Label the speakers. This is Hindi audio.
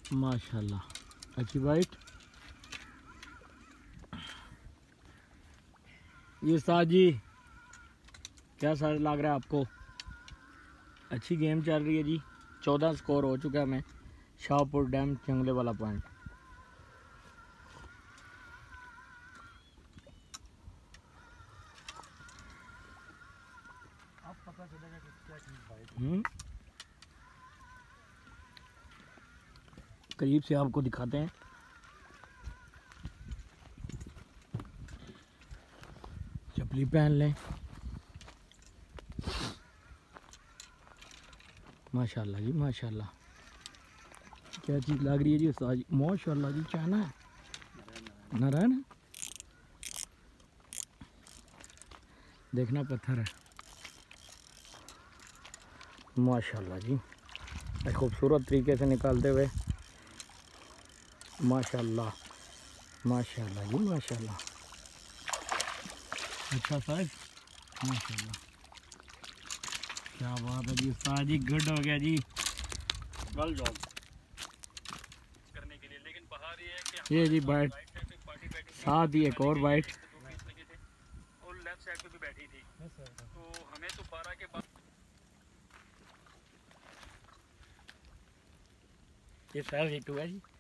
Speaker 1: माशाल्लाह अच्छी बाइट। ये उस्ताद जी क्या सर लग रहा है आपको? अच्छी गेम चल रही है जी। 14 स्कोर हो चुका है हमें शाहपुर डैम जंगले वाला पॉइंट।
Speaker 2: अब पता चलेगा कि क्या चीज़ बाइट।
Speaker 1: करीब से आपको दिखाते हैं। चप्पली पहन लें। माशाल्लाह जी माशाल्लाह। क्या चीज़ लग रही है जी उस्ताद जी? माशाल्लाह जी चाना है नारायण। देखना पत्थर है। माशाल्लाह जी खूबसूरत तरीके से निकालते हुए। माशाल्लाह माशाल्लाह जी माशाल्लाह। अच्छा साइज माशाल्लाह। क्या बात है जी उस्ताद जी, गुड हो गया जी।
Speaker 2: वेल जॉब करने के लिए। लेकिन बाहर ये है कि
Speaker 1: ये जी बाइट
Speaker 2: पार्टी बैठी थी,
Speaker 1: साथ ही एक और बाइट।
Speaker 2: और लेफ्ट साइड पे भी बैठी थी। तो हमें तो 12 के बाद
Speaker 1: ये सर हिट हुआ जी।